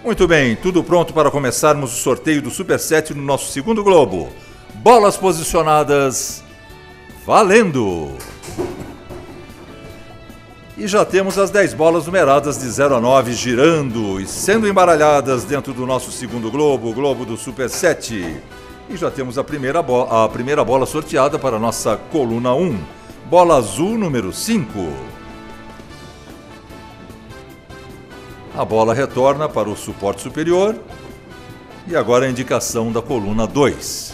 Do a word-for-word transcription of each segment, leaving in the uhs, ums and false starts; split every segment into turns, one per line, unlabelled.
Muito bem, tudo pronto para começarmos o sorteio do Super sete no nosso segundo globo. Bolas posicionadas, valendo! E já temos as dez bolas numeradas de zero a nove girando e sendo embaralhadas dentro do nosso segundo globo, o globo do Super sete. E já temos a primeira, a primeira bola sorteada para a nossa coluna um, bola azul número cinco. A bola retorna para o suporte superior e agora a indicação da coluna dois.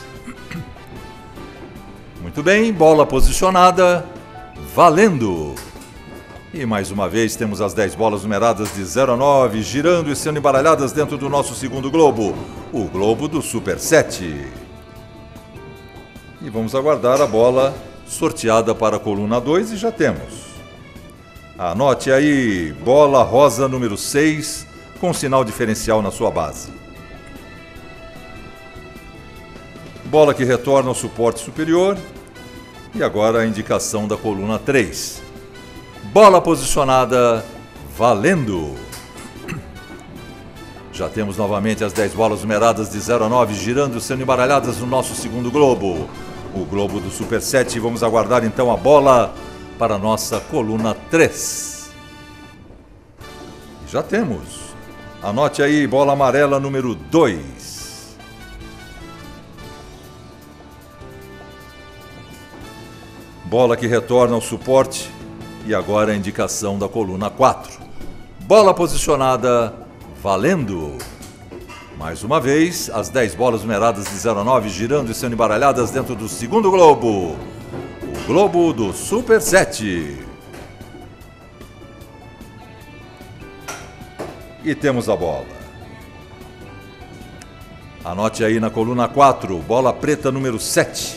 Muito bem, bola posicionada, valendo! E mais uma vez temos as dez bolas numeradas de zero a nove girando e sendo embaralhadas dentro do nosso segundo globo, o globo do Super sete. E vamos aguardar a bola sorteada para a coluna dois e já temos. Anote aí, bola rosa número seis, com sinal diferencial na sua base. Bola que retorna ao suporte superior. E agora a indicação da coluna três. Bola posicionada, valendo! Já temos novamente as dez bolas numeradas de zero a nove girando e sendo embaralhadas no nosso segundo globo, o globo do Super sete. Vamos aguardar então a bola para a nossa coluna três. Já temos. Anote aí, bola amarela número dois. Bola que retorna ao suporte e agora a indicação da coluna quatro. Bola posicionada, valendo! Mais uma vez, as dez bolas numeradas de zero a nove girando e sendo embaralhadas dentro do segundo globo, o globo do Super sete. E temos a bola. Anote aí na coluna quatro, bola preta número sete.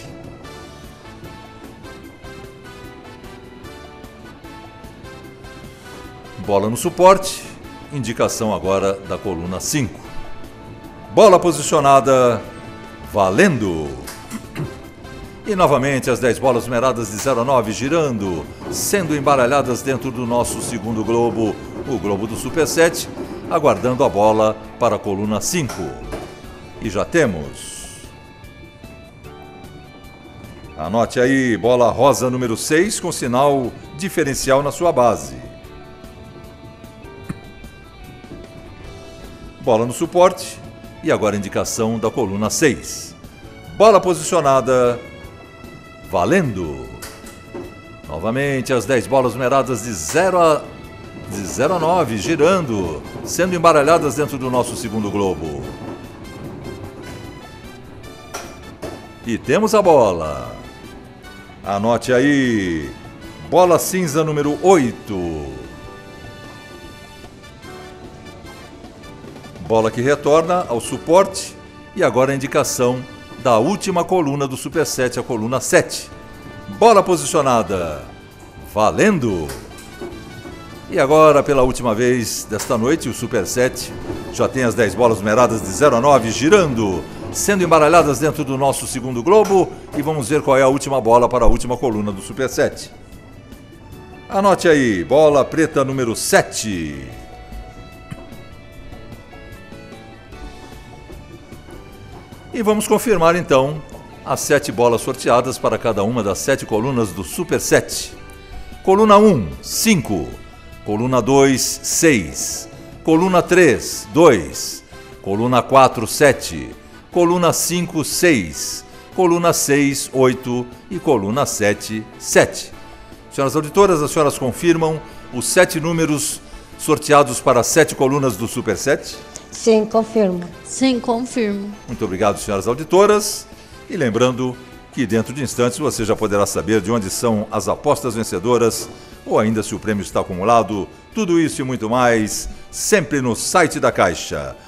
Bola no suporte, indicação agora da coluna cinco. Bola posicionada, valendo! E novamente as dez bolas numeradas de zero a nove girando, sendo embaralhadas dentro do nosso segundo globo, o globo do Super sete, aguardando a bola para a coluna cinco. E já temos. Anote aí, bola rosa número seis com sinal diferencial na sua base. Bola no suporte e agora a indicação da coluna seis. Bola posicionada, valendo! Novamente as dez bolas numeradas de zero a nove girando, sendo embaralhadas dentro do nosso segundo globo. E temos a bola. Anote aí, bola cinza número oito. Bola que retorna ao suporte e agora a indicação da última coluna do Super sete, a coluna sete. Bola posicionada, valendo! E agora, pela última vez desta noite, o Super sete já tem as dez bolas numeradas de zero a nove girando, sendo embaralhadas dentro do nosso segundo globo e vamos ver qual é a última bola para a última coluna do Super sete. Anote aí, bola preta número sete. E vamos confirmar então as sete bolas sorteadas para cada uma das sete colunas do Super sete. Coluna um, cinco. Coluna dois, seis. Coluna três, dois. Coluna quatro, sete. Coluna cinco, seis. Coluna seis, oito. E coluna sete, sete. Senhoras auditoras, as senhoras confirmam os sete números sorteados para as sete colunas do Super sete?
Sim, confirmo.
Sim, confirmo.
Muito obrigado, senhoras auditoras. E lembrando que dentro de instantes você já poderá saber de onde são as apostas vencedoras ou ainda se o prêmio está acumulado. Tudo isso e muito mais, sempre no site da Caixa.